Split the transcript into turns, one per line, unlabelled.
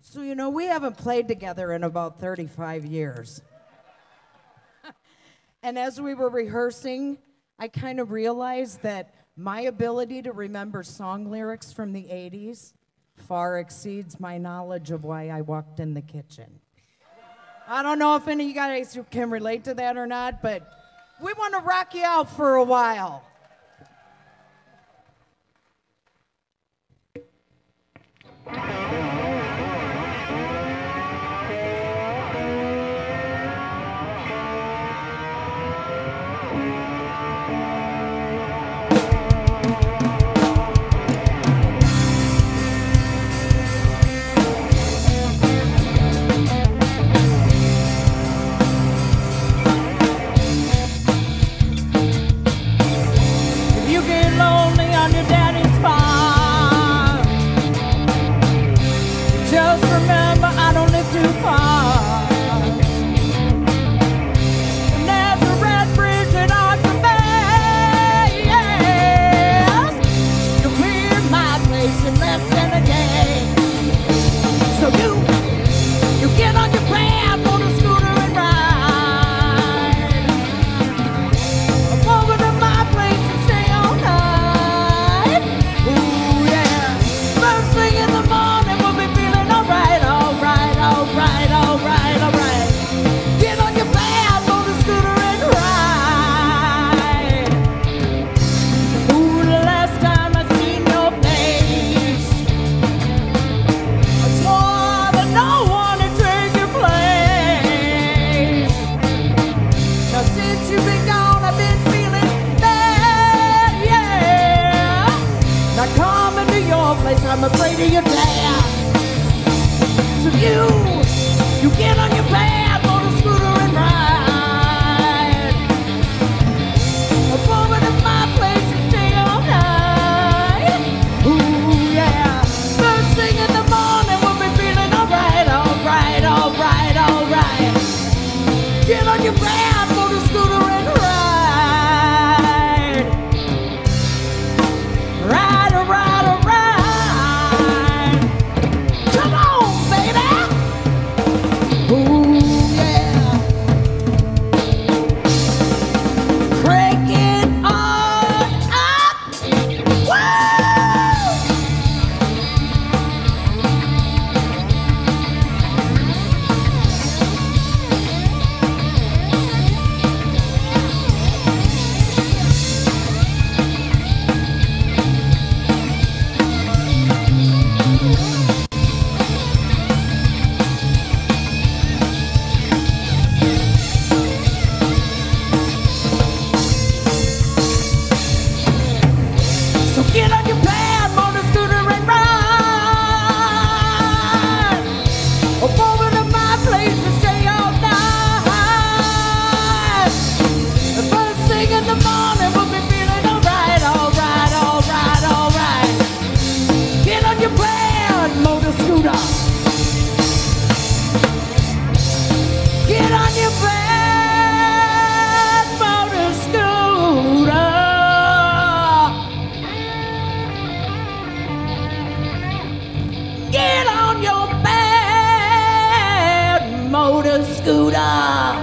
So, you know, we haven't played together in about 35 years. And as we were rehearsing, I kind of realized that my ability to remember song lyrics from the 80s far exceeds my knowledge of why I walked in the kitchen. I don't know if any of you guys can relate to that or not, but we want to rock you out for a while. I'm afraid of your dad. So you get on your pad, on a scooter and ride. Up over to my place and stay all night. Ooh yeah. First thing in the morning we'll be feeling alright, alright, alright, alright. Get on your pad, on a scooter and ride. Ride, ride, ride. Get on your pad, on a scooter and ride. Up over to my place and stay all night. The first thing in the morning we'll be feeling alright, alright, alright, alright. Get on your pad, motor scooter. Get on your pad, motor scooter. Get on your bad motor scooter.